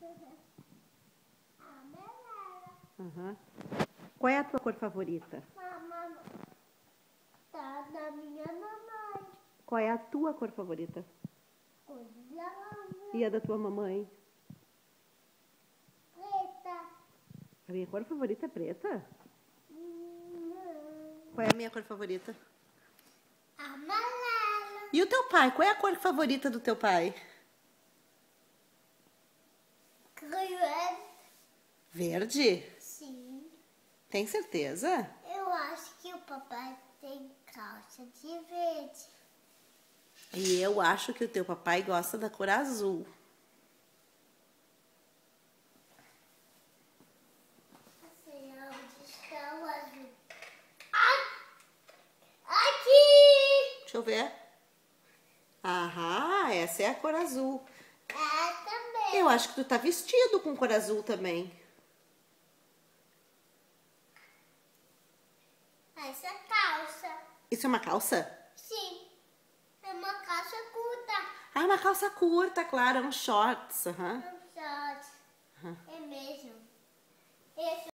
Amarela. Uhum. Qual é a tua cor favorita? Tá da minha mamãe. Qual é a tua cor favorita? Cor de laranja. E a da tua mamãe? Preta. A minha cor favorita é preta? Não. Qual é a minha cor favorita? Amarela. E o teu pai? Qual é a cor favorita do teu pai? Verde. Verde? Sim. Tem certeza? Eu acho que o papai tem calça de verde. E eu acho que o teu papai gosta da cor azul. Assim, onde está o azul? Aqui! Deixa eu ver. Aham, essa é a cor azul. Também. Eu acho que tu tá vestido com cor azul também. Essa calça. Isso é uma calça? Sim. É uma calça curta. Ah, uma calça curta, claro, é um shorts. Aham. É um short. É mesmo. Esse